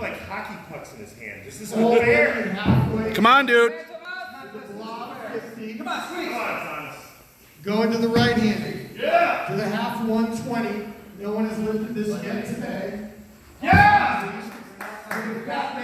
like hockey pucks in his hand. This is unfair. Come on, dude. Come on, squeeze. Come on, Thomas. Going to the right hand. Yeah. To the half 120. No one has lifted this yet today. Yeah. Back